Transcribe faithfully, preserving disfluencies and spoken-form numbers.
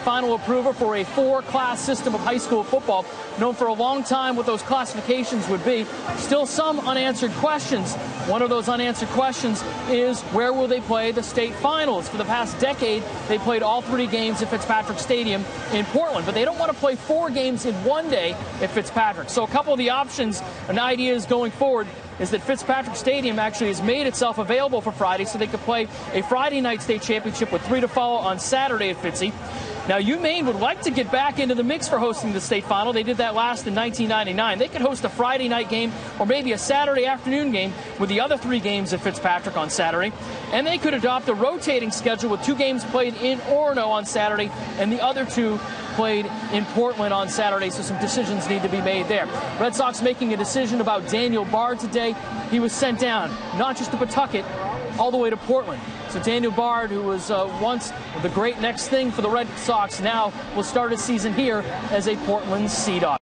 final approval for a four-class system of high school football, known for a long time what those classifications would be. Still some unanswered questions. One of those unanswered questions is, where will they play the state finals? For the past decade, they played all three games at Fitzpatrick Stadium in Portland, but they don't want to play four games in one day at Fitzpatrick. So a couple of the options and ideas going forward is that Fitzpatrick Stadium actually has made itself available for Friday, so they could play a Friday night state championship with three to follow on Saturday at Fitzy. Now, UMaine would like to get back into the mix for hosting the state final. They did that last in nineteen ninety-nine. They could host a Friday night game or maybe a Saturday afternoon game with the other three games at Fitzpatrick on Saturday. And they could adopt a rotating schedule with two games played in Orono on Saturday and the other two played in Portland on Saturday, so some decisions need to be made there. Red Sox making a decision about Daniel Bard today. He was sent down, not just to Pawtucket, all the way to Portland. So Daniel Bard, who was uh, once the great next thing for the Red Sox, now will start his season here as a Portland Sea Dog.